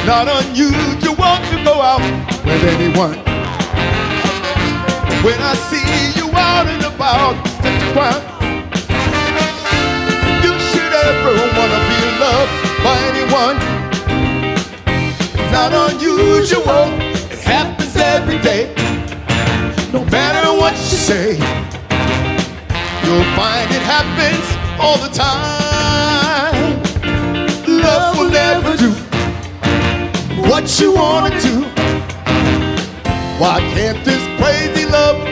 Not unusual to go out with anyone. When I see you out and about, such a crime. You should ever wanna be loved by anyone. It's not unusual, it happens every day. No matter what you say, you'll find it happens all the time. Love will never do what you wanna do. Why can't this crazy love